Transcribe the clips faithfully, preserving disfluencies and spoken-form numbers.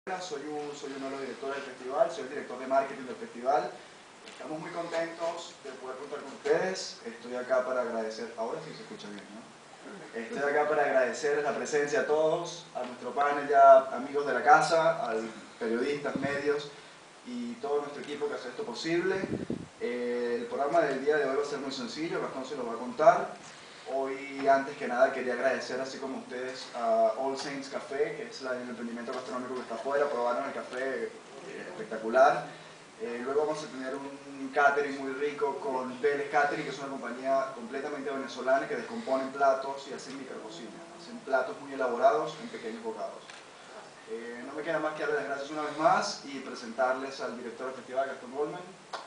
Soy, un, soy uno de los directores del festival, soy el director de marketing del festival. Estamos muy contentos de poder contar con ustedes. Estoy acá para agradecer, ahora sí se escucha bien, ¿no? Estoy acá para agradecer la presencia a todos, a nuestro panel ya amigos de la casa, a periodistas, medios y todo nuestro equipo que hace esto posible. Eh, el programa del día de hoy va a ser muy sencillo, Gastón se lo va a contar. Hoy, antes que nada, quería agradecer, así como ustedes, a All Saints Café, que es la, el emprendimiento gastronómico que está afuera. Probaron el café, eh, espectacular. Eh, luego vamos a tener un catering muy rico con Vélez Catering, que es una compañía completamente venezolana que descomponen platos y hacen micrococina. Hacen platos muy elaborados en pequeños bocados. Eh, no me queda más que darles las gracias una vez más y presentarles al director del festival, Gastón Goldman.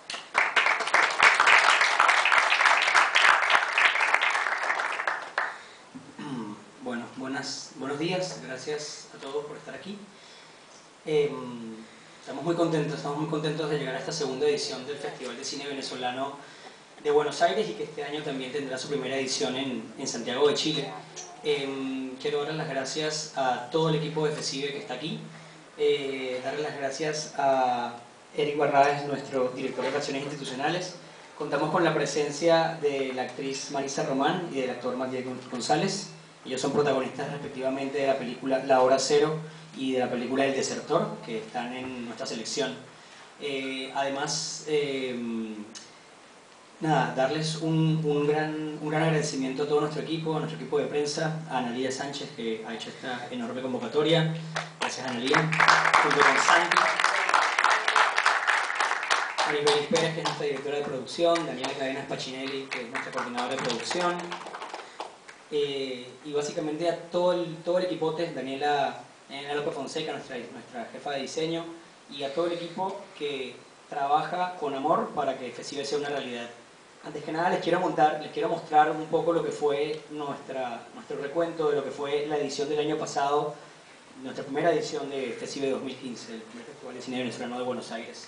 Bueno, buenas, buenos días, gracias a todos por estar aquí. Eh, estamos muy contentos, estamos muy contentos de llegar a esta segunda edición del Festival de Cine Venezolano de Buenos Aires y que este año también tendrá su primera edición en, en Santiago de Chile. Eh, quiero dar las gracias a todo el equipo de FECIBE que está aquí, eh, darle las gracias a Eric Barraes, nuestro director de Relaciones Institucionales. Contamos con la presencia de la actriz Marisa Román y del actor Matías González. Ellos son protagonistas respectivamente de la película La Hora Cero y de la película El Desertor, que están en nuestra selección. Eh, además, eh, nada, darles un, un, gran, un gran agradecimiento a todo nuestro equipo, a nuestro equipo de prensa, a Analía Sánchez, que ha hecho esta enorme convocatoria. Gracias, Analía. Junto con Santi. Maribel Pérez, que es nuestra directora de producción, Daniela Cadenas Pachinelli, que es nuestra coordinadora de producción. Eh, y básicamente a todo el, todo el equipote, Daniela, Daniela López Fonseca, nuestra, nuestra jefa de diseño, y a todo el equipo que trabaja con amor para que FECIBE sea una realidad. Antes que nada les quiero, montar, les quiero mostrar un poco lo que fue nuestra, nuestro recuento de lo que fue la edición del año pasado, nuestra primera edición de FECIBE dos mil quince, el primer Festival de Cine Venezolano de Buenos Aires.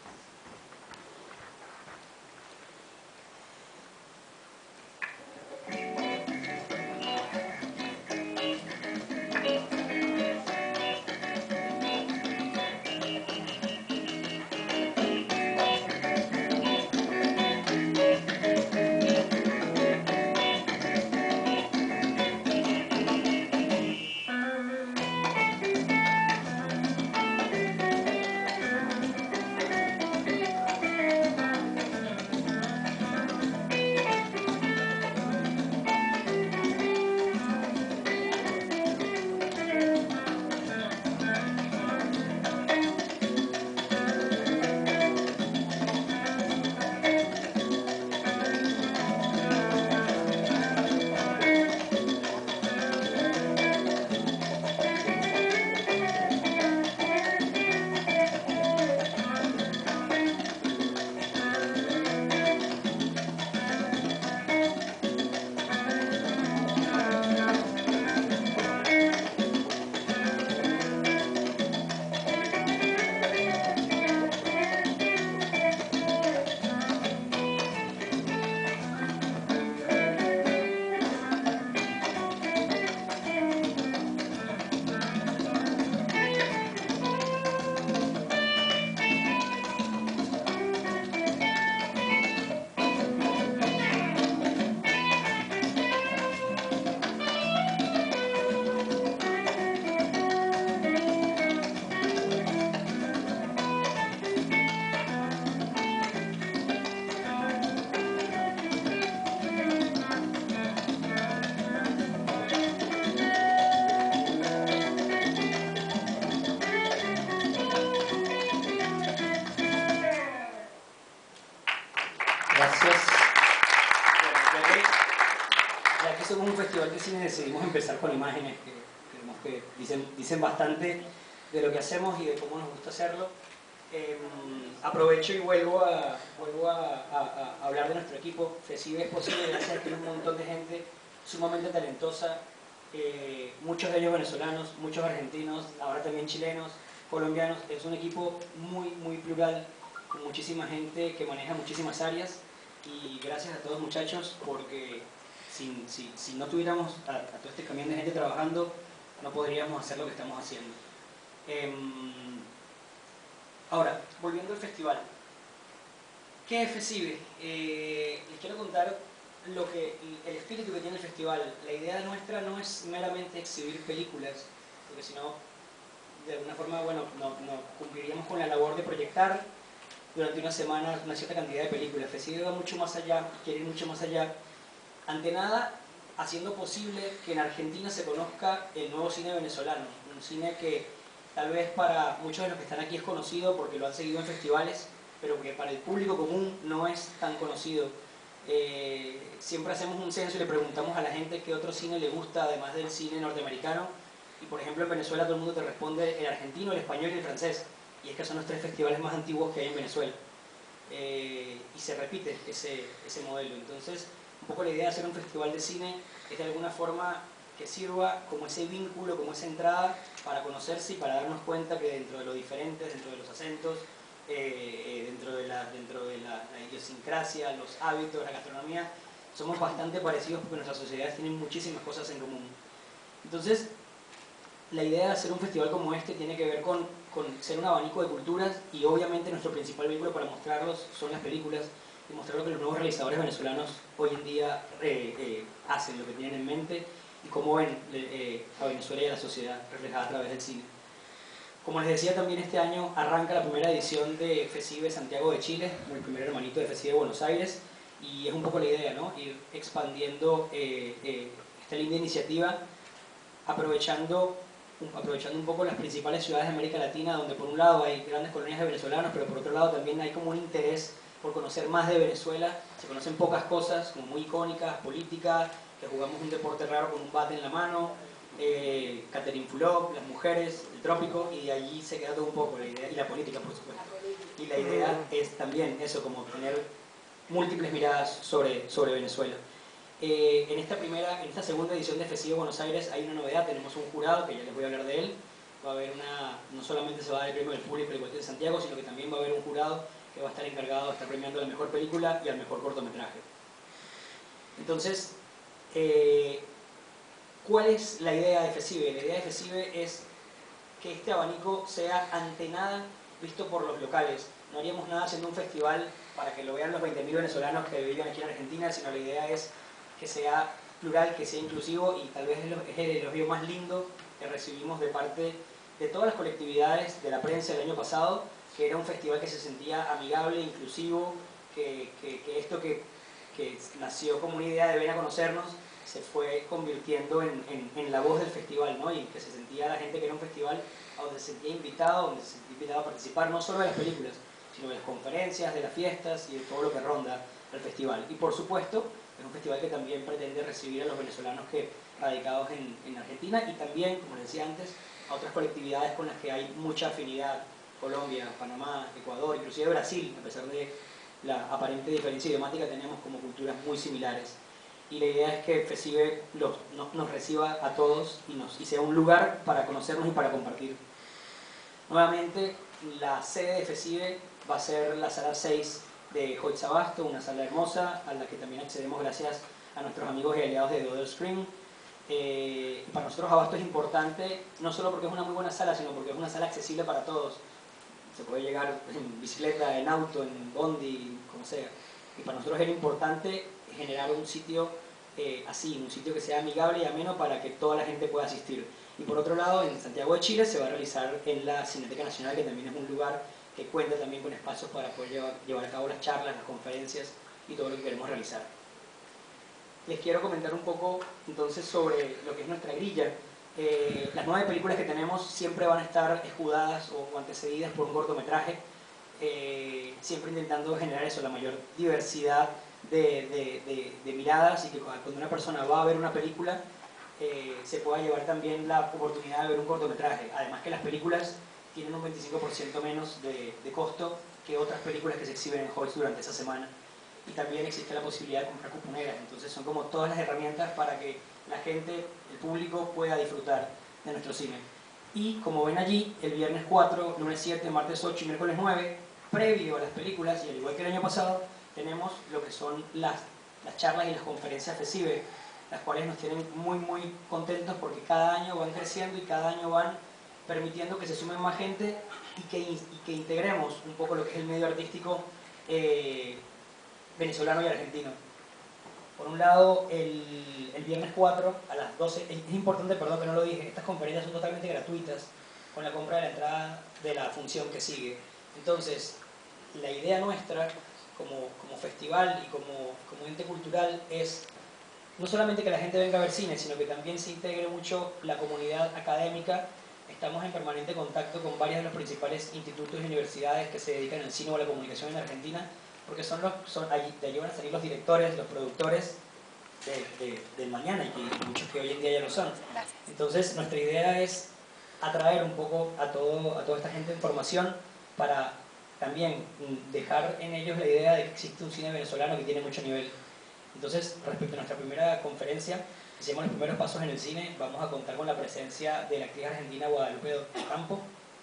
Decidimos empezar con imágenes que creemos que dicen, dicen bastante de lo que hacemos y de cómo nos gusta hacerlo. Eh, aprovecho y vuelvo, a, vuelvo a, a, a hablar de nuestro equipo. FECIBE es posible gracias a que tiene un montón de gente sumamente talentosa, eh, muchos de ellos venezolanos, muchos argentinos, ahora también chilenos, colombianos. Es un equipo muy, muy plural, con muchísima gente que maneja muchísimas áreas, y gracias a todos, muchachos, porque Si, si, si no tuviéramos a, a todo este camión de gente trabajando, no podríamos hacer lo que estamos haciendo. Eh, Ahora, volviendo al festival. ¿Qué es FESIVE? Eh, les quiero contar lo que, el espíritu que tiene el festival. La idea nuestra no es meramente exhibir películas, porque si no, de alguna forma, bueno, no, no cumpliríamos con la labor de proyectar durante una semana una cierta cantidad de películas. FESIVE va mucho más allá, quiere ir mucho más allá. Ante nada, haciendo posible que en Argentina se conozca el nuevo cine venezolano, un cine que tal vez para muchos de los que están aquí es conocido porque lo han seguido en festivales, pero que para el público común no es tan conocido. Eh, siempre hacemos un censo y le preguntamos a la gente qué otro cine le gusta además del cine norteamericano, y por ejemplo en Venezuela todo el mundo te responde el argentino, el español y el francés, y es que son los tres festivales más antiguos que hay en Venezuela. Eh, y se repite ese, ese modelo. Entonces, un poco la idea de hacer un festival de cine es de alguna forma que sirva como ese vínculo, como esa entrada para conocerse y para darnos cuenta que dentro de lo diferente, dentro de los acentos, eh, dentro de, la, dentro de la, la idiosincrasia, los hábitos, la gastronomía, somos bastante parecidos porque nuestras sociedades tienen muchísimas cosas en común. Entonces, la idea de hacer un festival como este tiene que ver con, con ser un abanico de culturas, y obviamente nuestro principal vínculo para mostrarlos son las películas y mostrar lo que los nuevos realizadores venezolanos hoy en día eh, eh, hacen, lo que tienen en mente y cómo ven eh, a Venezuela y a la sociedad reflejada a través del cine. Como les decía, también este año arranca la primera edición de FESIVE Santiago de Chile, el primer hermanito de FESIVE Buenos Aires, y es un poco la idea, ¿no? Ir expandiendo eh, eh, esta linda iniciativa, aprovechando, aprovechando un poco las principales ciudades de América Latina, donde por un lado hay grandes colonias de venezolanos, pero por otro lado también hay como un interés por conocer más de Venezuela. Se conocen pocas cosas, como muy icónicas, políticas, que jugamos un deporte raro con un bate en la mano, eh, Catherine Fulop, las mujeres, el trópico, y de allí se queda todo un poco la idea, y la política por supuesto. Y la idea es también eso, como tener múltiples miradas sobre, sobre Venezuela. Eh, en esta primera, en esta segunda edición de FESIVE Buenos Aires hay una novedad, tenemos un jurado, que ya les voy a hablar de él. Va a haber una, no solamente se va a dar el premio del público del Cuartel de Santiago, sino que también va a haber un jurado que va a estar encargado de estar premiando la mejor película y al mejor cortometraje. Entonces, eh, ¿cuál es la idea de FESIVE? La idea de FESIVE es que este abanico sea ante nada visto por los locales. No haríamos nada haciendo un festival para que lo vean los veinte mil venezolanos que viven aquí en Argentina, sino la idea es que sea plural, que sea inclusivo, y tal vez es el elogio más lindo que recibimos de parte de todas las colectividades de la prensa del año pasado, que era un festival que se sentía amigable, inclusivo, que, que, que esto que, que nació como una idea de ven a conocernos se fue convirtiendo en, en, en la voz del festival, ¿no? Y que se sentía la gente que era un festival a donde se sentía invitado, donde se sentía invitado a participar no solo de las películas, sino de las conferencias, de las fiestas y de todo lo que ronda el festival. Y por supuesto, es un festival que también pretende recibir a los venezolanos que radicados en, en Argentina, y también, como les decía antes, a otras colectividades con las que hay mucha afinidad: Colombia, Panamá, Ecuador, inclusive Brasil. A pesar de la aparente diferencia idiomática, tenemos como culturas muy similares. Y la idea es que FESIVE los, nos, nos reciba a todos y, nos, y sea un lugar para conocernos y para compartir. Nuevamente, la sede de FESIVE va a ser la sala seis de Hoyts Abasto, una sala hermosa a la que también accedemos gracias a nuestros amigos y aliados de Doodle Screen. Eh, para nosotros Abasto es importante, no solo porque es una muy buena sala, sino porque es una sala accesible para todos. Se puede llegar en bicicleta, en auto, en bondi, como sea. Y para nosotros era importante generar un sitio eh, así, un sitio que sea amigable y ameno para que toda la gente pueda asistir. Y por otro lado, en Santiago de Chile se va a realizar en la Cineteca Nacional, que también es un lugar que cuenta también con espacios para poder llevar, llevar a cabo las charlas, las conferencias y todo lo que queremos realizar. Les quiero comentar un poco entonces sobre lo que es nuestra grilla. Eh, las nueve películas que tenemos siempre van a estar escudadas o, o antecedidas por un cortometraje, eh, siempre intentando generar eso, la mayor diversidad de, de, de, de miradas, y que cuando una persona va a ver una película eh, se pueda llevar también la oportunidad de ver un cortometraje. Además que las películas tienen un veinticinco por ciento menos de, de costo que otras películas que se exhiben en Hoyts durante esa semana. Y también existe la posibilidad de comprar cuponeras. Entonces son como todas las herramientas para que la gente, el público, pueda disfrutar de nuestro cine. Y como ven allí, el viernes cuatro, lunes siete, martes ocho y miércoles nueve, previo a las películas, y al igual que el año pasado, tenemos lo que son las, las charlas y las conferencias FESIVE, las cuales nos tienen muy muy contentos porque cada año van creciendo y cada año van permitiendo que se sumen más gente y que, y que integremos un poco lo que es el medio artístico eh, venezolano y argentino. Por un lado, el, el viernes cuatro a las doce, es, es importante, perdón que no lo dije, estas conferencias son totalmente gratuitas con la compra de la entrada de la función que sigue. Entonces, la idea nuestra como, como festival y como, como ente cultural es no solamente que la gente venga a ver cine, sino que también se integre mucho la comunidad académica. Estamos en permanente contacto con varios de los principales institutos y universidades que se dedican al cine o a la comunicación en Argentina, porque son los, son, allí, de allí van a salir los directores, los productores de, de, del mañana, y, que, y muchos que hoy en día ya lo son. Entonces, nuestra idea es atraer un poco a, todo, a toda esta gente en formación para también dejar en ellos la idea de que existe un cine venezolano que tiene mucho nivel. Entonces, respecto a nuestra primera conferencia, que se llama Los primeros pasos en el cine, vamos a contar con la presencia de la actriz argentina Guadalupe Campo,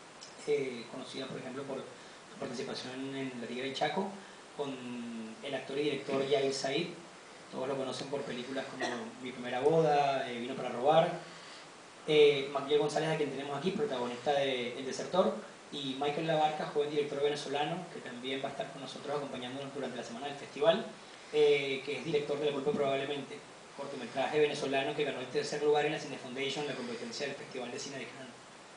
eh, conocida por ejemplo por su participación en La Tigre y Chaco, con el actor y director Yair Said, todos lo conocen por películas como Mi primera boda, eh, Vino para robar, eh, Miguel González, a quien tenemos aquí, protagonista de El desertor, y Michael Labarca, joven director venezolano, que también va a estar con nosotros acompañándonos durante la semana del festival, eh, que es director de La culpa probablemente, cortometraje venezolano que ganó el tercer lugar en la Cine Foundation, la competencia del Festival de Cine de Cannes.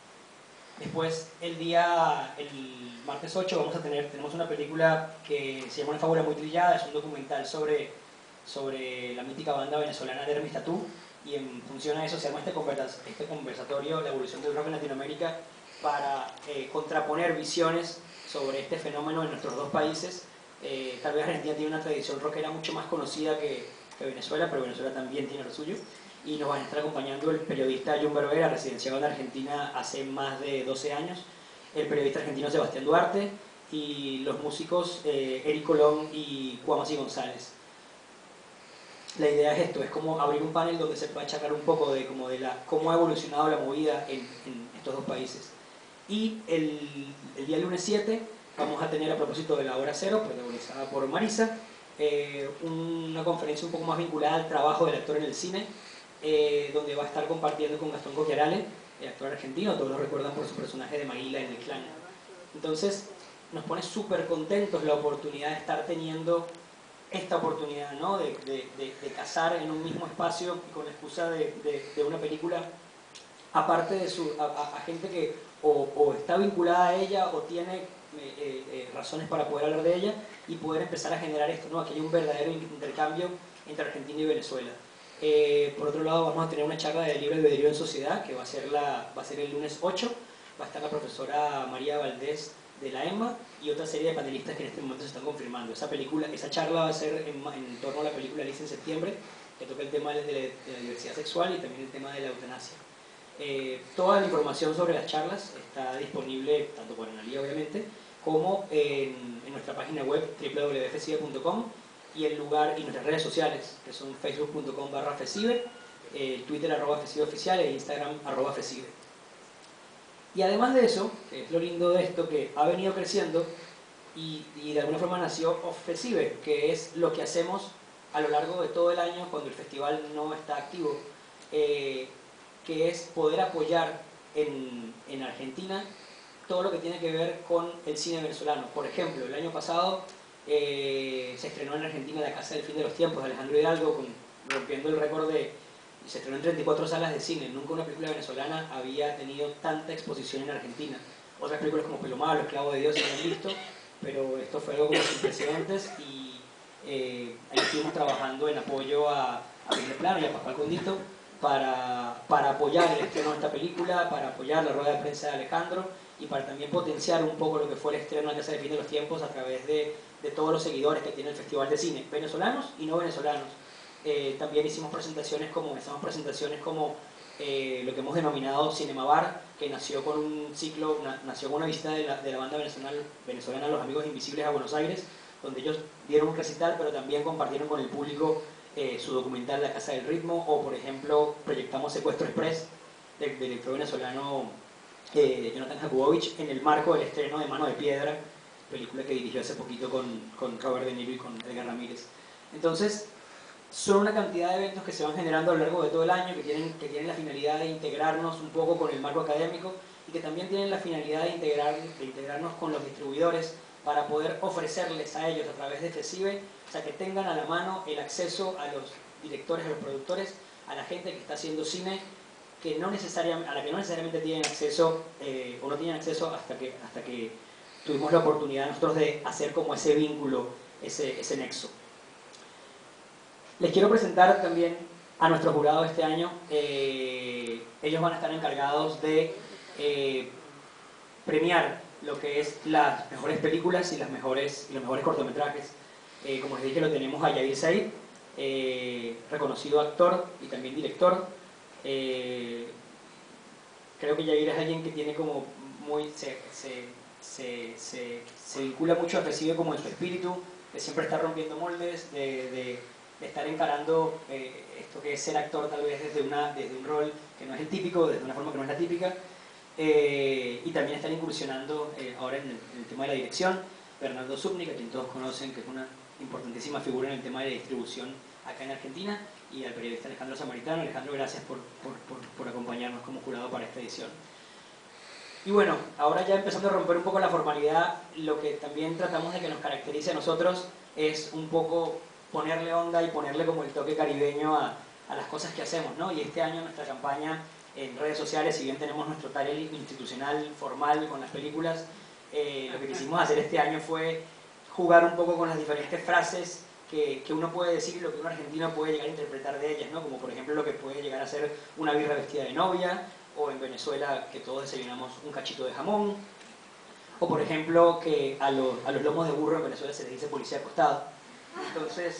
Después, el día, el martes ocho, vamos a tener, tenemos una película que se llama Una fábula muy trillada, es un documental sobre, sobre la mítica banda venezolana de Hermes Tatú, y en función a eso se llama este, conversa, este conversatorio, la evolución del rock en Latinoamérica, para eh, contraponer visiones sobre este fenómeno en nuestros dos países. Eh, tal vez Argentina tiene una tradición rockera mucho más conocida que, que Venezuela, pero Venezuela también tiene lo suyo. Y nos van a estar acompañando el periodista Jun Barbera, residenciado en Argentina hace más de doce años, el periodista argentino Sebastián Duarte, y los músicos eh, Eric Colón y Cuamasi González. La idea es esto, es como abrir un panel donde se pueda charlar un poco de, como de la, cómo ha evolucionado la movida en, en estos dos países. Y el, el día lunes siete vamos a tener, a propósito de la hora cero, protagonizada por Marisa, eh, una conferencia un poco más vinculada al trabajo del actor en el cine, eh, donde va a estar compartiendo con Gastón Coquiarale, el actor argentino, todos lo recuerdan por su personaje de Maguila en El Clan. Entonces, nos pone súper contentos la oportunidad de estar teniendo esta oportunidad, ¿no? de, de, de, de cazar en un mismo espacio y con la excusa de, de, de una película, aparte de su, a, a, a gente que o, o está vinculada a ella o tiene eh, eh, razones para poder hablar de ella, y poder empezar a generar esto, ¿no? Aquí hay un verdadero intercambio entre Argentina y Venezuela. Eh, por otro lado, vamos a tener una charla de libre albedrío en sociedad, que va a ser, la, va a ser el lunes ocho, va a estar la profesora María Valdés de la EMMA y otra serie de panelistas que en este momento se están confirmando. Esa película, esa charla va a ser en, en torno a la película Alice en septiembre, que toca el tema de la, de la diversidad sexual y también el tema de la eutanasia. Eh, toda la información sobre las charlas está disponible tanto por Analía, obviamente, como en, en nuestra página web doble u doble u doble u punto fecibe punto com, y el lugar y nuestras redes sociales, que son facebook punto com barra fecibe, eh, Twitter arroba fecibe oficial e Instagram arroba fecibe. Y además de eso, que es lo lindo de esto, que ha venido creciendo y, y de alguna forma nació Fecibe, que es lo que hacemos a lo largo de todo el año cuando el festival no está activo, eh, que es poder apoyar en, en Argentina todo lo que tiene que ver con el cine venezolano. Por ejemplo, el año pasado eh, se estrenó en Argentina La Casa del Fin de los Tiempos, de Alejandro Hidalgo, con, rompiendo el récord de... se estrenó en treinta y cuatro salas de cine. Nunca una película venezolana había tenido tanta exposición en Argentina. Otras películas como Pelo Malo, Esclavo de Dios se han visto, pero esto fue algo como sin precedentes, y eh, ahí estuvimos trabajando en apoyo a, a Primer Plano y a Pascual Condito para, para apoyar el estreno de esta película, para apoyar la rueda de prensa de Alejandro y para también potenciar un poco lo que fue el estreno de La Casa del Fin de los Tiempos a través de, de todos los seguidores que tiene el Festival de Cine, venezolanos y no venezolanos. Eh, también hicimos presentaciones como, hicimos presentaciones como eh, lo que hemos denominado Cinema Bar, que nació con un ciclo, na, nació con una visita de la, de la banda venezolana, venezolana Los Amigos Invisibles a Buenos Aires, donde ellos dieron un recital, pero también compartieron con el público eh, su documental La Casa del Ritmo, o por ejemplo proyectamos Secuestro Express del director venezolano eh, Jonathan Jakubowicz en el marco del estreno de Mano de Piedra, película que dirigió hace poquito con, con Robert De Niro y con Edgar Ramírez. Entonces, son una cantidad de eventos que se van generando a lo largo de todo el año, que tienen, que tienen la finalidad de integrarnos un poco con el marco académico y que también tienen la finalidad de, integrar, de integrarnos con los distribuidores para poder ofrecerles a ellos a través de FECIBE, o sea, que tengan a la mano el acceso a los directores, a los productores, a la gente que está haciendo cine, que no necesariamente, a la que no necesariamente tienen acceso, eh, o no tienen acceso hasta que, hasta que tuvimos la oportunidad nosotros de hacer como ese vínculo, ese, ese nexo. Les quiero presentar también a nuestro jurado este año. Eh, ellos van a estar encargados de eh, premiar lo que es las mejores películas y, las mejores, y los mejores cortometrajes. Eh, como les dije, lo tenemos a Yair Said, eh, reconocido actor y también director. Eh, creo que Yair es alguien que tiene como muy... Se, se, se, se, se vincula mucho a FECIBE como en su espíritu, que siempre está rompiendo moldes, de, de, de estar encarando eh, esto que es ser actor tal vez desde, una, desde un rol que no es el típico, desde una forma que no es la típica. Eh, y también están incursionando eh, ahora en el, en el tema de la dirección. Bernardo Zúñiga, a quien todos conocen, que es una importantísima figura en el tema de la distribución acá en Argentina, y al periodista Alejandro Samaritano. Alejandro, gracias por, por, por, por acompañarnos como jurado para esta edición. Y bueno, ahora ya empezando a romper un poco la formalidad, lo que también tratamos de que nos caracterice a nosotros es un poco ponerle onda y ponerle como el toque caribeño a, a las cosas que hacemos, ¿no? Y este año nuestra campaña en redes sociales, si bien tenemos nuestro taller institucional formal con las películas, eh, lo que quisimos hacer este año fue jugar un poco con las diferentes frases que, que uno puede decir y lo que un argentino puede llegar a interpretar de ellas, ¿no? Como por ejemplo lo que puede llegar a ser una birra vestida de novia, o en Venezuela que todos desayunamos un cachito de jamón, o por ejemplo que a los, a los lomos de burro en Venezuela se les dice policía acostado. Entonces,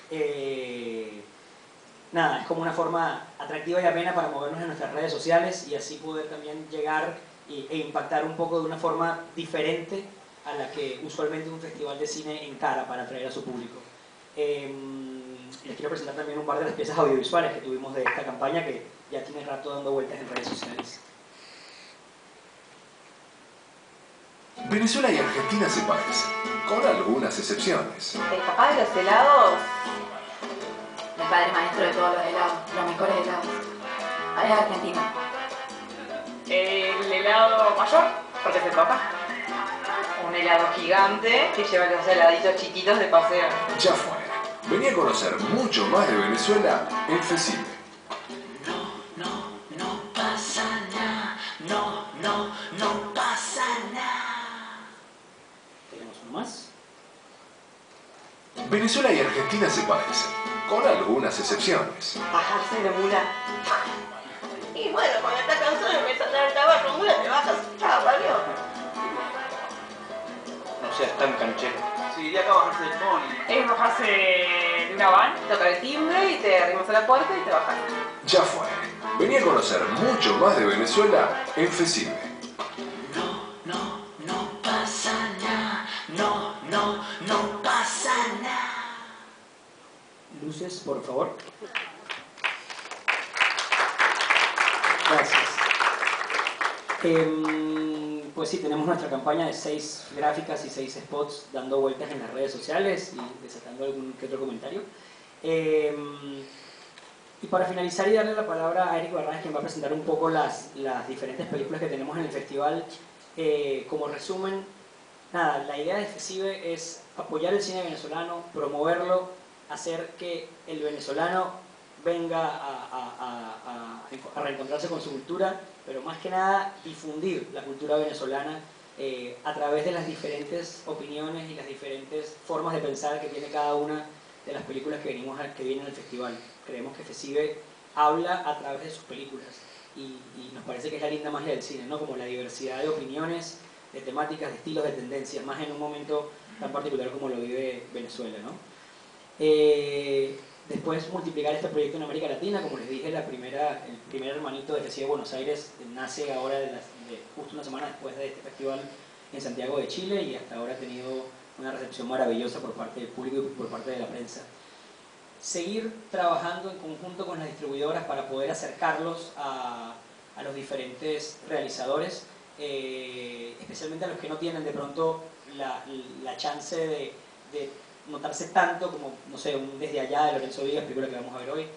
eh, nada, es como una forma atractiva y amena para movernos en nuestras redes sociales y así poder también llegar y, e impactar un poco de una forma diferente a la que usualmente un festival de cine encara para atraer a su público. Eh, les quiero presentar también un par de las piezas audiovisuales que tuvimos de esta campaña que ya tiene rato dando vueltas en redes sociales. Venezuela y Argentina se parecen, con algunas excepciones. El papá de los helados, el padre maestro de todos los helados, los mejores helados, es argentino. El helado mayor, porque es el papá. Un helado gigante que lleva los heladitos chiquitos de paseo. Ya fue. Vení a conocer mucho más de Venezuela en FECIBE. No, no, no pasa nada. No, no, no pasa nada. ¿Tenemos uno más? Venezuela y Argentina se parecen, con algunas excepciones. Bajarse de mula. Y bueno, cuando estás cansado y empiezas a dar tabaco, mula, te bajas. Chao, valió. No seas tan canchero. Sí, iría acá a bajarse del pony. Es bajarse de una van, tocar el timbre y te arrimas a la puerta y te bajas. Ya fue. Vení a conocer mucho más de Venezuela en FECIBE. No, no, no pasa nada. No, no, no pasa nada. Luces, por favor. Gracias. Eh, pues sí, tenemos nuestra campaña de seis gráficas y seis spots dando vueltas en las redes sociales y desatando algún que otro comentario. Eh, y para finalizar y darle la palabra a Eric Barranes, quien va a presentar un poco las, las diferentes películas que tenemos en el festival, eh, como resumen, nada, la idea de FECIBE es apoyar el cine venezolano, promoverlo, hacer que el venezolano venga a, a, a, a, a reencontrarse con su cultura, pero más que nada difundir la cultura venezolana eh, a través de las diferentes opiniones y las diferentes formas de pensar que tiene cada una de las películas que, venimos a, que vienen al festival. Creemos que FECIBE habla a través de sus películas y, y nos parece que es la linda magia del cine, ¿no? Como la diversidad de opiniones, de temáticas, de estilos, de tendencias, más en un momento tan particular como lo vive Venezuela, ¿no? Eh, Después multiplicar este proyecto en América Latina, como les dije, la primera, el primer hermanito de FECIBE Buenos Aires nace ahora de las, de, justo una semana después de este festival en Santiago de Chile y hasta ahora ha tenido una recepción maravillosa por parte del público y por parte de la prensa. Seguir trabajando en conjunto con las distribuidoras para poder acercarlos a, a los diferentes realizadores, eh, especialmente a los que no tienen de pronto la, la chance de, de notarse tanto como, no sé, un Desde Allá de Lorenzo Vigas, película que vamos a ver hoy,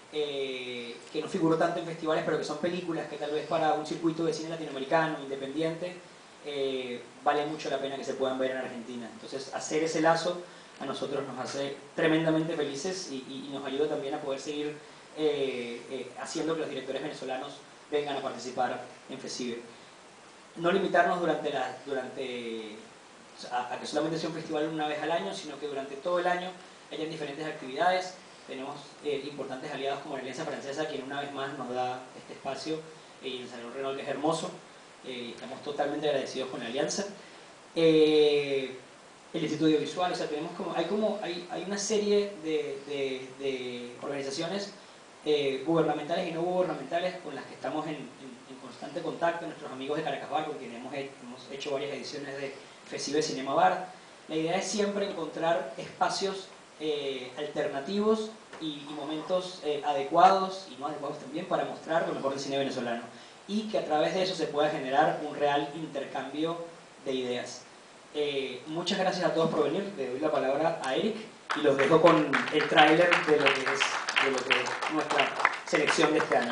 eh, que no figuró tanto en festivales, pero que son películas que tal vez para un circuito de cine latinoamericano, independiente, eh, vale mucho la pena que se puedan ver en Argentina. Entonces, hacer ese lazo a nosotros nos hace tremendamente felices y, y, y nos ayuda también a poder seguir eh, eh, haciendo que los directores venezolanos vengan a participar en FESIVE. No limitarnos durante, la, durante a, a que solamente sea un festival una vez al año, sino que durante todo el año hayan diferentes actividades. Tenemos eh, importantes aliados como la Alianza Francesa, quien una vez más nos da este espacio, eh, y el Salón Renault, que es hermoso. Eh, estamos totalmente agradecidos con la alianza. Eh, el Instituto Audiovisual, o sea, tenemos como, hay, como, hay, hay una serie de, de, de organizaciones eh, gubernamentales y no gubernamentales con las que estamos en, en, en constante contacto, nuestros amigos de Caracas Bar, con quienes hemos, hemos hecho varias ediciones de FESIVE Cinema Bar. La idea es siempre encontrar espacios eh, alternativos y, y momentos eh, adecuados y no adecuados también para mostrar lo mejor del cine venezolano, y que a través de eso se pueda generar un real intercambio de ideas. Eh, muchas gracias a todos por venir. Le doy la palabra a Eric y los dejo con el tráiler de lo que es, de lo que es nuestra selección de este año.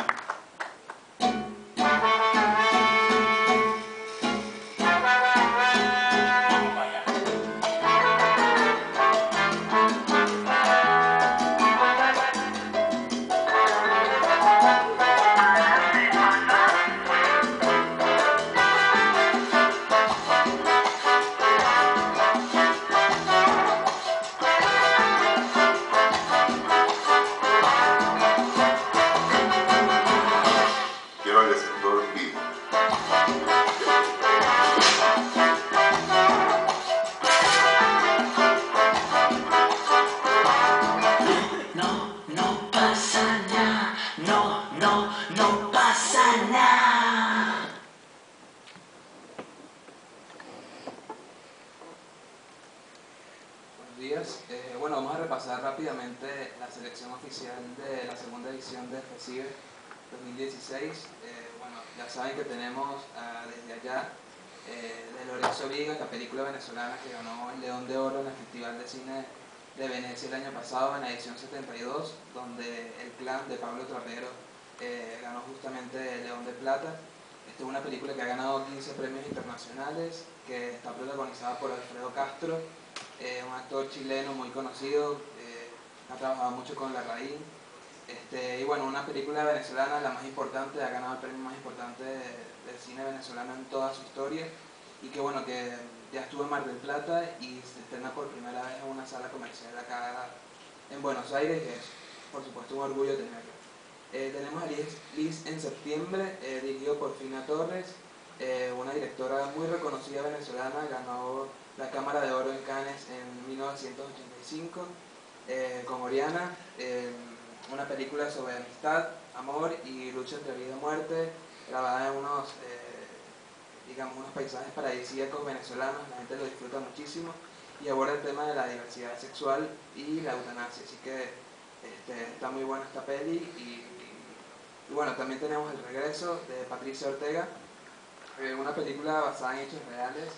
Rápidamente la selección oficial de la segunda edición de FESIVE dos mil dieciséis. Eh, bueno, ya saben que tenemos uh, desde allá eh, de Lorenzo Vigas, la película venezolana que ganó el León de Oro en el Festival de Cine de Venecia el año pasado, en la edición setenta y dos, donde El Clan de Pablo Trapero eh, ganó justamente el León de Plata. Esta es una película que ha ganado quince premios internacionales, que está protagonizada por Alfredo Castro, eh, un actor chileno muy conocido. Ha trabajado mucho con Larraín, este, y bueno, una película venezolana, la más importante, ha ganado el premio más importante de, del cine venezolano en toda su historia, y que bueno, que ya estuvo en Mar del Plata y se estrena por primera vez en una sala comercial acá en Buenos Aires, que es por supuesto un orgullo tenerla. Eh, tenemos a Liz, Liz en septiembre, eh, dirigido por Fina Torres, eh, una directora muy reconocida venezolana, ganó la Cámara de Oro en Cannes en mil novecientos ochenta y cinco. Eh, con Oriana, eh, una película sobre amistad, amor y lucha entre vida y muerte, grabada en unos, eh, digamos, unos paisajes paradisíacos venezolanos. La gente lo disfruta muchísimo y aborda el tema de la diversidad sexual y la eutanasia, así que este, está muy buena esta peli. Y, y, y bueno, también tenemos El Regreso de Patricia Ortega, eh, una película basada en hechos reales,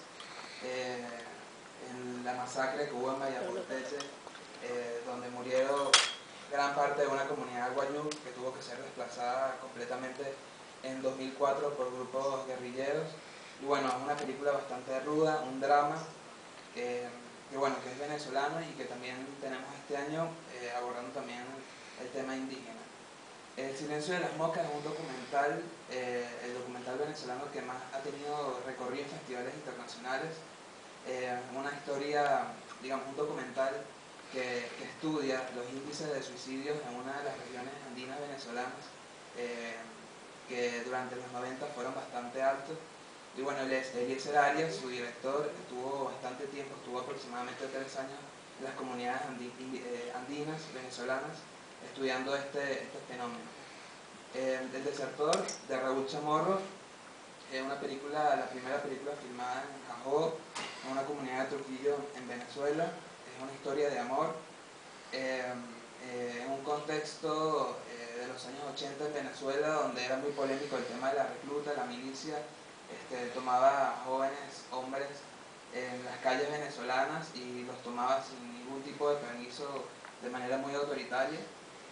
eh, en la masacre que hubo en Mayaporteche, Eh, donde murieron gran parte de una comunidad guayú que tuvo que ser desplazada completamente en dos mil cuatro por grupos guerrilleros. Y bueno, es una película bastante ruda, un drama que, que bueno, que es venezolano y que también tenemos este año eh, abordando también el tema indígena. El Silencio de las Moscas es un documental, eh, el documental venezolano que más ha tenido recorrido en festivales internacionales. Eh, una historia, digamos, un documental Que, que estudia los índices de suicidios en una de las regiones andinas venezolanas, eh, que durante los noventa fueron bastante altos. Y bueno, Eliezer Arias, su director, estuvo bastante tiempo, estuvo aproximadamente tres años en las comunidades andi, eh, andinas venezolanas estudiando este, este fenómeno. Eh, El Desertor, de Raúl Chamorro, es una película, la primera película filmada en Cajó, en una comunidad de Trujillo en Venezuela. Una historia de amor eh, eh, en un contexto eh, de los años ochenta en Venezuela, donde era muy polémico el tema de la recluta, la milicia, este, tomaba a jóvenes hombres en las calles venezolanas y los tomaba sin ningún tipo de permiso, de manera muy autoritaria.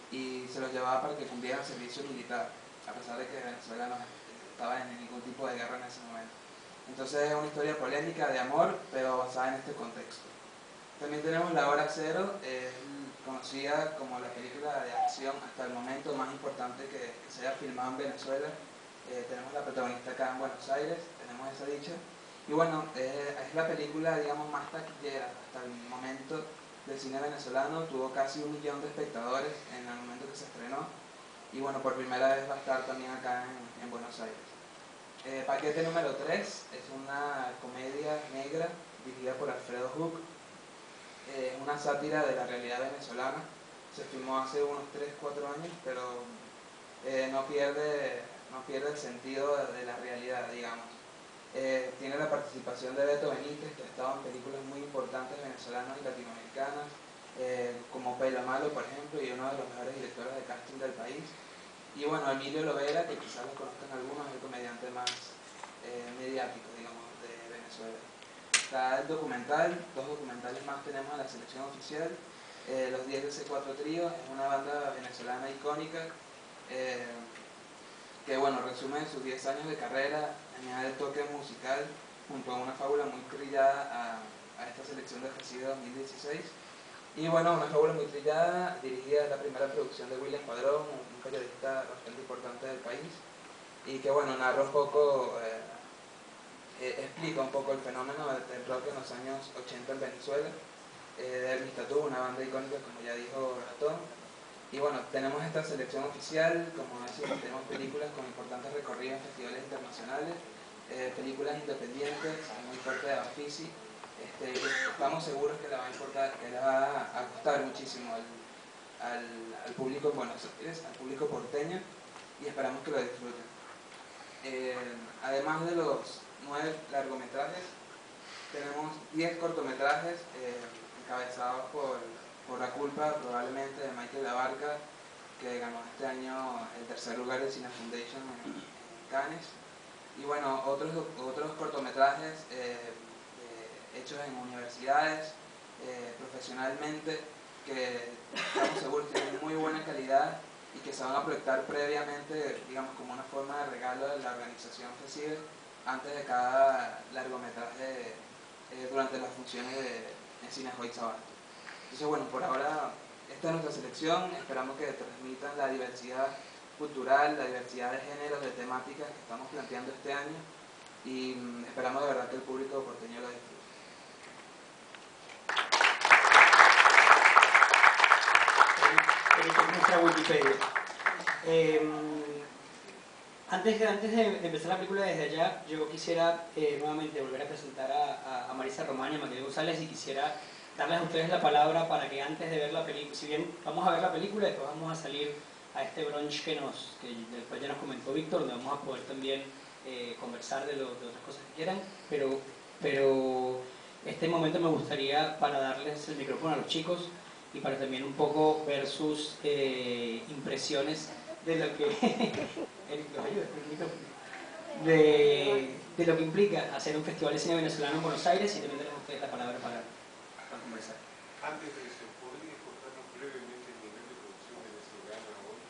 y se los llevaba para que cumplieran servicio militar, a pesar de que Venezuela no estaba en ningún tipo de guerra en ese momento. Entonces es una historia polémica de amor, pero basada en este contexto. También tenemos La Hora Cero, eh, conocida como la película de acción hasta el momento más importante que, que se haya filmado en Venezuela. Eh, tenemos la protagonista acá en Buenos Aires, tenemos esa dicha. Y bueno, eh, es la película, digamos, más taquillera hasta el momento del cine venezolano. Tuvo casi un millón de espectadores en el momento que se estrenó. Y bueno, por primera vez va a estar también acá en, en Buenos Aires. Eh, Paquete número tres es una comedia negra dirigida por Alfredo Hook. Es eh, una sátira de la realidad venezolana. Se filmó hace unos tres cuatro años, pero eh, no, pierde, no pierde el sentido de, de la realidad, digamos. Eh, tiene la participación de Beto Benítez, que ha estado en películas muy importantes venezolanas y latinoamericanas, eh, como Pelo Malo, por ejemplo, y uno de los mejores directores de casting del país. Y bueno, Emilio Lovera, que quizás lo conozcan algunos, es el comediante más eh, mediático, digamos, de Venezuela. Está el documental, dos documentales más tenemos en la selección oficial. Eh, Los diez de C cuatro Trío es una banda venezolana icónica eh, que, bueno, resume sus diez años de carrera, añade el toque musical junto a una fábula muy trillada a, a esta selección de Fesive dos mil dieciséis. Y bueno, una fábula muy trillada, dirigida a la primera producción de William Padrón, un periodista bastante importante del país, y que bueno, narra un poco, eh, eh, explica un poco el fenómeno del rock en los años ochenta en Venezuela, eh, de Hermes Tatú, una banda icónica como ya dijo Ratón. Y bueno, tenemos esta selección oficial, como decimos, tenemos películas con importantes recorridos en festivales internacionales, eh, películas independientes, muy fuerte de Bafisi. Este, estamos seguros que le va a importar, que le va a gustar muchísimo al, al, al público en Buenos Aires, al público porteño, y esperamos que lo disfruten. Eh, además de los nueve largometrajes, tenemos diez cortometrajes eh, encabezados por, por La Culpa, probablemente, de Michael Labarca, que ganó este año el tercer lugar de Cine Foundation en, en Cannes. Y bueno, otros, otros cortometrajes eh, hechos en universidades, eh, profesionalmente, que estamos seguros tienen muy buena calidad y que se van a proyectar previamente, digamos, como una forma de regalo de la organización Fesive antes de cada largometraje eh, durante las funciones de, de Cine Hoy Sabato. Entonces, bueno, por ahora esta es nuestra selección. Esperamos que transmitan la diversidad cultural, la diversidad de géneros, de temáticas que estamos planteando este año, y mm, esperamos de verdad que el público porteño lo disfrute. En nuestra Wikipedia. Eh, antes, de, antes de empezar la película desde allá, yo quisiera eh, nuevamente volver a presentar a, a Marisa Román y a Matilde González, y quisiera darles a ustedes la palabra para que antes de ver la película, si bien vamos a ver la película, después vamos a salir a este brunch que nos, que del cual ya nos comentó Víctor, donde vamos a poder también eh, conversar de, lo, de otras cosas que quieran, pero, pero este momento me gustaría para darles el micrófono a los chicos y para también un poco ver sus eh, impresiones de lo que de, de lo que implica hacer un festival de cine venezolano en Buenos Aires, y también tenemos ustedes la palabra para, para conversar. Antes de eso, ¿podría contarnos brevemente el nivel de producción venezolana hoy?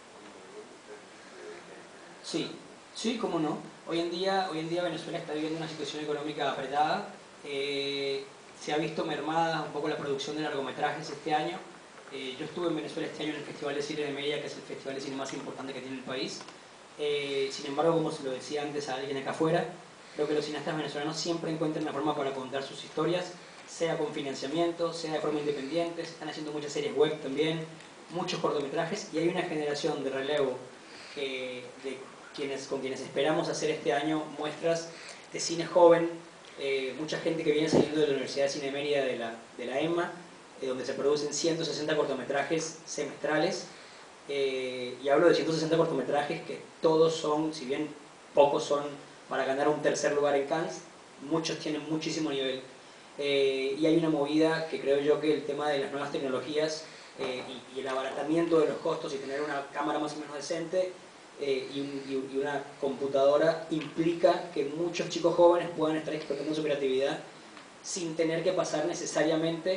Sí, sí, cómo no. Hoy en día, hoy en día Venezuela está viviendo una situación económica apretada. Eh, se ha visto mermada un poco la producción de largometrajes este año. Eh, yo estuve en Venezuela este año en el Festival de Cine de Mérida, que es el festival de cine más importante que tiene el país. Eh, sin embargo, como se lo decía antes a alguien acá afuera, creo que los cineastas venezolanos siempre encuentran una forma para contar sus historias, sea con financiamiento, sea de forma independiente. Se están haciendo muchas series web también, muchos cortometrajes, y hay una generación de relevo eh, de quienes, con quienes esperamos hacer este año muestras de cine joven. Eh, mucha gente que viene saliendo de la Universidad de Cine de Mérida, de la, de la EMMA, eh, donde se producen ciento sesenta cortometrajes semestrales, eh, y hablo de ciento sesenta cortometrajes que todos son, si bien pocos son para ganar un tercer lugar en Cannes, muchos tienen muchísimo nivel, eh, y hay una movida que creo yo que el tema de las nuevas tecnologías eh, y, y el abaratamiento de los costos y tener una cámara más o menos decente Eh, y, un, y una computadora implica que muchos chicos jóvenes puedan estar explotando su creatividad sin tener que pasar necesariamente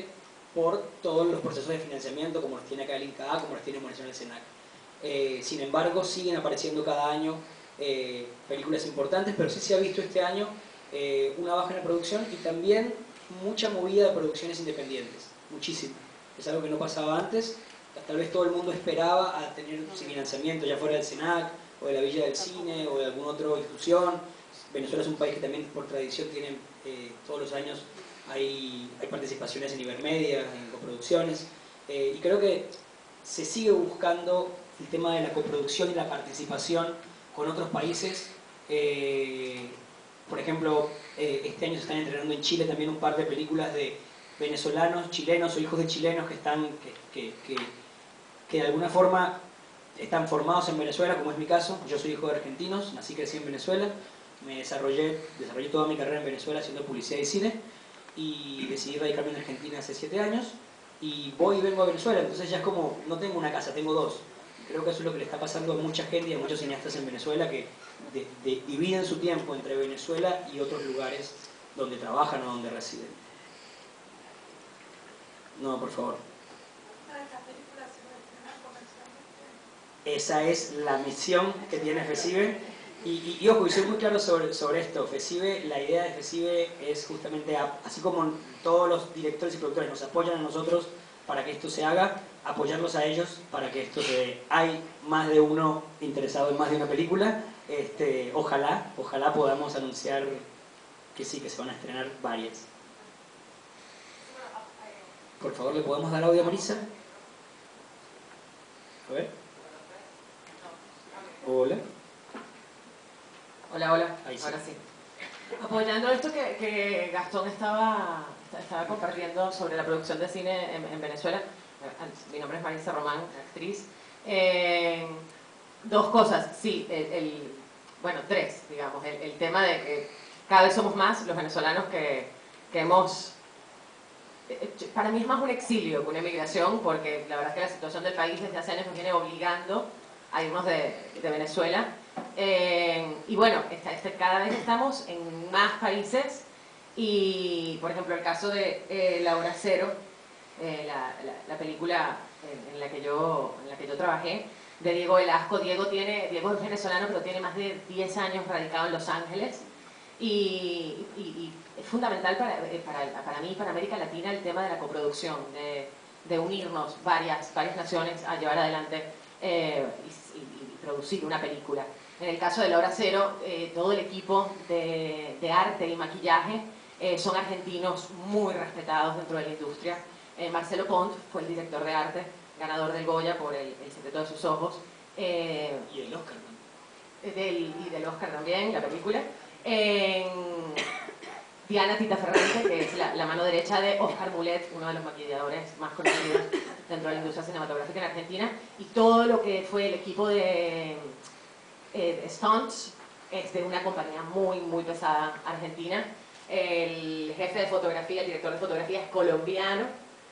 por todos los procesos de financiamiento, como los tiene acá el INCAA, como los tiene en Venezuela el SENAC. Eh, sin embargo, siguen apareciendo cada año eh, películas importantes, pero sí se ha visto este año eh, una baja en la producción y también mucha movida de producciones independientes, muchísima. Es algo que no pasaba antes, tal vez todo el mundo esperaba a tener financiamiento ya fuera del SENAC, o de la Villa del Cine, o de alguna otra institución. Venezuela es un país que también por tradición tiene eh, todos los años hay, hay participaciones en Ibermedia, en coproducciones, eh, y creo que se sigue buscando el tema de la coproducción y la participación con otros países. Eh, por ejemplo, eh, este año se están estrenando en Chile también un par de películas de venezolanos, chilenos o hijos de chilenos que están que, que, que, que de alguna forma están formados en Venezuela, como es mi caso. Yo soy hijo de argentinos, nací y crecí en Venezuela, me desarrollé, desarrollé toda mi carrera en Venezuela haciendo publicidad y cine, y decidí radicarme en Argentina hace siete años, y voy y vengo a Venezuela, entonces ya es como, no tengo una casa, tengo dos. Creo que eso es lo que le está pasando a mucha gente y a muchos cineastas en Venezuela, que de, de, dividen su tiempo entre Venezuela y otros lugares donde trabajan o donde residen. No, por favor. Esa es la misión que tiene FECIBE. Y, y, y ojo, y soy muy claro sobre, sobre esto. FECIBE, la idea de FECIBE es justamente, así como todos los directores y productores nos apoyan a nosotros para que esto se haga, apoyarlos a ellos para que esto se dé. Hay más de uno interesado en más de una película. Este, ojalá, ojalá podamos anunciar que sí, que se van a estrenar varias. Por favor, ¿le podemos dar audio a Marisa? A ver. Hola. Hola, hola. Ahí sí. Ahora sí. Apoyando esto que, que Gastón estaba, estaba compartiendo sobre la producción de cine en, en Venezuela. Mi nombre es Marisa Román, actriz. Eh, dos cosas, sí, el, el, bueno, tres, digamos. El, el tema de que cada vez somos más los venezolanos que, que hemos... Para mí es más un exilio que una emigración, porque la verdad es que la situación del país desde hace años nos viene obligando a irnos de, de Venezuela. Eh, y bueno, esta, este, cada vez estamos en más países y, por ejemplo, el caso de eh, La Hora Cero, eh, la, la, la película en, en, la que yo, en la que yo trabajé, de Diego Velasco. Diego, tiene, Diego es venezolano, pero tiene más de diez años radicado en Los Ángeles y, y, y es fundamental para, para, para mí y para América Latina el tema de la coproducción, de, de unirnos varias, varias naciones a llevar adelante eh, y, y, y producir una película. En el caso de La Hora Cero, eh, todo el equipo de, de arte y maquillaje eh, son argentinos muy respetados dentro de la industria. Eh, Marcelo Pont fue el director de arte, ganador del Goya por El, el secreto de sus ojos. Eh, y el Oscar también. Del, y del Oscar también, la película. Eh, Diana Tita Ferrante, que es la, la mano derecha de Oscar Mulet, uno de los maquilladores más conocidos dentro de la industria cinematográfica en Argentina, y todo lo que fue el equipo de eh, stunts es de una compañía muy, muy pesada argentina. El jefe de fotografía, el director de fotografía es colombiano,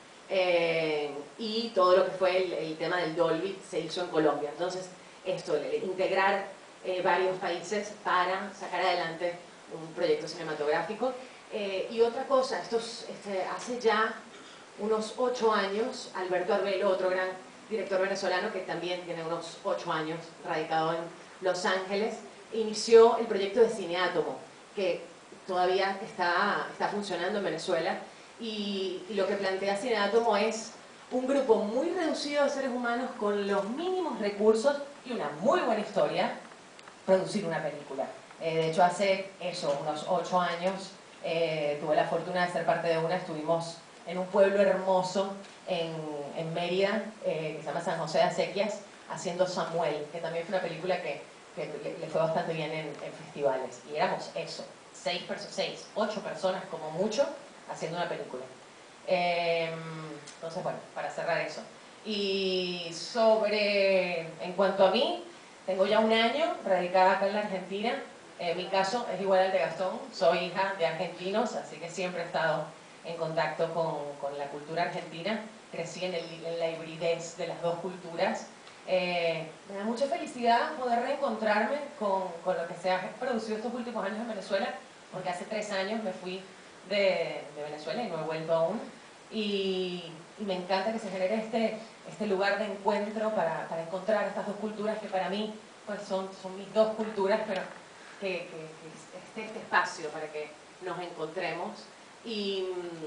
eh, y todo lo que fue el, el tema del Dolby se hizo en Colombia. Entonces, esto, el, el integrar eh, varios países para sacar adelante un proyecto cinematográfico. Eh, y otra cosa, esto es, este, hace ya unos ocho años, Alberto Arbelo, otro gran director venezolano que también tiene unos ocho años radicado en Los Ángeles, inició el proyecto de Cineátomo, que todavía está, está funcionando en Venezuela, y, y lo que plantea Cineátomo es un grupo muy reducido de seres humanos con los mínimos recursos y una muy buena historia, producir una película. Eh, de hecho, hace eso, unos ocho años, eh, tuve la fortuna de ser parte de una. Estuvimos en un pueblo hermoso en, en Mérida, eh, que se llama San José de Acequias, haciendo Samuel, que también fue una película que, que le, le fue bastante bien en, en festivales. Y éramos eso, seis, seis, ocho personas como mucho, haciendo una película. Eh, entonces, bueno, para cerrar eso. Y sobre, en cuanto a mí, tengo ya un año radicada acá en la Argentina. Eh, mi caso es igual al de Gastón, soy hija de argentinos, así que siempre he estado en contacto con, con la cultura argentina. Crecí en, el, en la hibridez de las dos culturas. Eh, me da mucha felicidad poder reencontrarme con, con lo que se ha producido estos últimos años en Venezuela, porque hace tres años me fui de, de Venezuela y no he vuelto aún. y, y me encanta que se genere este, este lugar de encuentro para, para encontrar estas dos culturas que para mí pues son, son mis dos culturas, pero que, que, que esté este espacio para que nos encontremos. Y,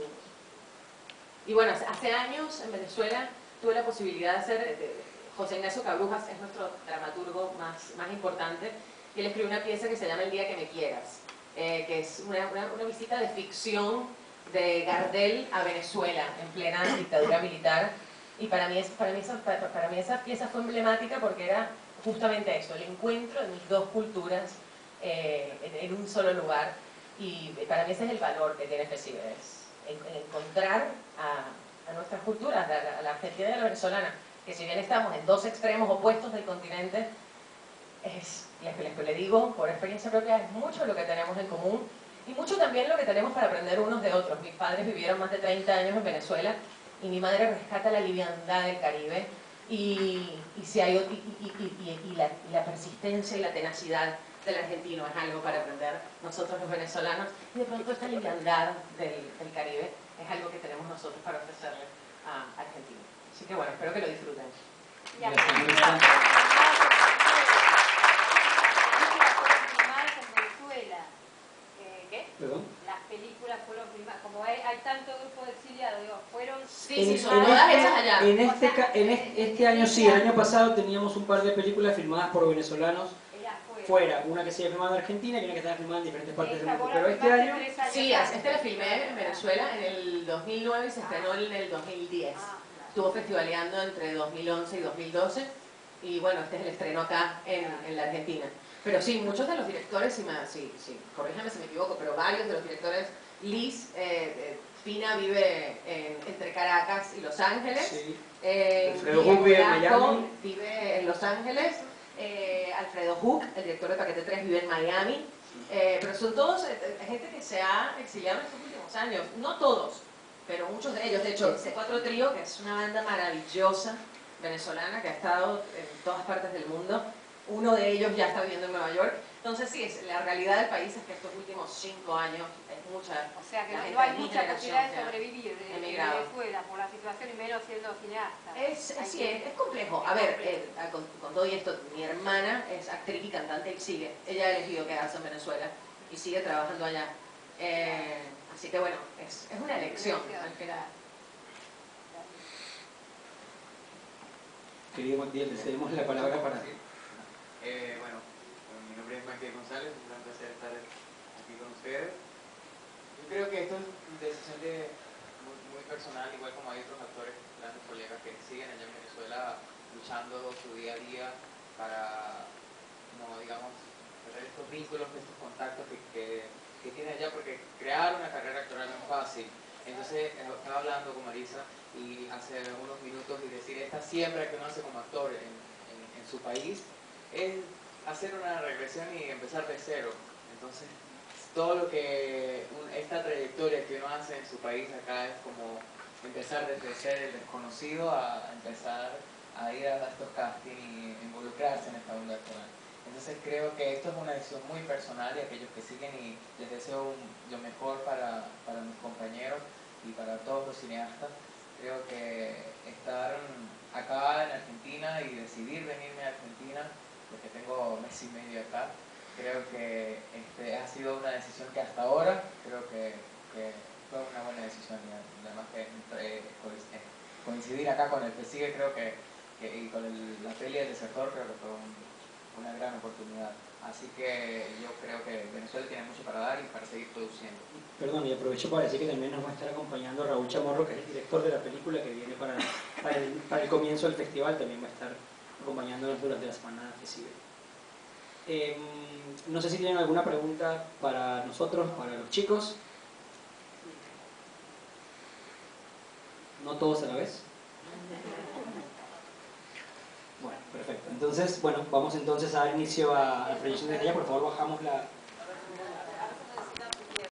y bueno, hace años en Venezuela tuve la posibilidad de hacer, de, José Ignacio Cabrujas es nuestro dramaturgo más, más importante, y él escribió una pieza que se llama El día que me quieras, eh, que es una, una, una visita de ficción de Gardel a Venezuela en plena dictadura militar, y para mí, es, para, mí esa, para, para mí esa pieza fue emblemática porque era justamente eso, el encuentro de mis dos culturas eh, en, en un solo lugar, y para mí ese es el valor que tiene FESIVE, es en, en encontrar a, a nuestras culturas, a la, a la argentina y a la venezolana, que si bien estamos en dos extremos opuestos del continente, es, les, les, les digo por experiencia propia, es mucho lo que tenemos en común y mucho también lo que tenemos para aprender unos de otros. Mis padres vivieron más de treinta años en Venezuela y mi madre rescata la liviandad del Caribe y, y, si hay, y, y, y, y, la, y la persistencia y la tenacidad del argentino es algo para aprender nosotros los venezolanos, y de pronto esta liviandad del, del Caribe es algo que tenemos nosotros para ofrecerle a Argentina. Así que bueno, espero que lo disfruten. ¿Perdón? Las películas fueron filmadas, como hay, hay tanto grupo de exiliados, digo, fueron... Sí, en, sí, en son todas este, hechas allá. En este, O sea, en este, este año sí, el año pasado teníamos un par de películas filmadas por venezolanos fuera, una que se había filmada en Argentina y una que estaba filmada en diferentes partes del mundo, pero este año... Sí, este la filmé en Venezuela en el dos mil nueve y se estrenó en el dos mil diez. Estuvo festivaleando entre dos mil once y dos mil doce y bueno, este es el estreno acá en, en la Argentina. Pero sí, muchos de los directores, si me, sí, sí, corríjame si me equivoco, pero varios de los directores, Liz, eh, eh, Pina vive en, entre Caracas y Los Ángeles, sí. eh, Alfredo Huck vive en Monaco Miami, vive en Los Ángeles, eh, Alfredo Huck, el director de Paquete tres, vive en Miami, eh, pero son todos eh, gente que se ha exiliado en estos últimos años, no todos, pero muchos de ellos. De hecho, C cuatro Trío, que es una banda maravillosa venezolana que ha estado en todas partes del mundo, uno de ellos ya está viviendo en Nueva York. Entonces sí, es, la realidad del país es que estos últimos cinco años es mucha... O sea que la no, gente no hay de mi mucha generación posibilidad de que ha sobrevivir de, de emigrado. Venezuela por la situación y menos siendo cineasta. Es, es, Hay sí, que- es, es complejo. A ver, eh, con, con todo y esto, mi hermana es actriz y cantante y sigue. Ella ha elegido quedarse en Venezuela y sigue trabajando allá. Eh, así que bueno, es, es una elección al final. Querido Díaz, le cedemos la palabra para... Eh, bueno, mi nombre es Michael González, es un gran placer estar aquí con ustedes. Yo creo que esto es una decisión de, muy, muy personal, igual como hay otros actores, grandes colegas que siguen allá en Venezuela luchando su día a día para, no, digamos, tener estos vínculos, estos contactos que, que, que tienen allá, porque crear una carrera actoral no es fácil. Entonces, estaba hablando con Marisa y hace unos minutos y decir, esta siembra que uno hace como actor en, en, en su país es hacer una regresión y empezar de cero. Entonces, todo lo que, esta trayectoria que uno hace en su país acá es como empezar desde ser el desconocido a empezar a ir a estos castings y involucrarse en esta onda actoral. Entonces creo que esto es una decisión muy personal y aquellos que siguen, y les deseo un, lo mejor para, para mis compañeros y para todos los cineastas. Creo que estar acá en Argentina y decidir venirme a Argentina, porque tengo mes y medio acá, creo que este, ha sido una decisión que hasta ahora creo que, que fue una buena decisión, y además que eh, coincidir acá con el FESIVE creo que, que y con el, la peli del desertor creo que fue un, una gran oportunidad. Así que yo creo que Venezuela tiene mucho para dar y para seguir produciendo. Perdón, y aprovecho para decir que también nos va a estar acompañando Raúl Chamorro, que es el director de la película, que viene para, para, el, para el comienzo del festival, también va a estar acompañándonos durante la semana de FESIVE. Eh, no sé si tienen alguna pregunta para nosotros, para los chicos. No todos a la vez. Bueno, perfecto. Entonces, bueno, vamos entonces a dar inicio a la proyección de ella. Por favor, bajamos la,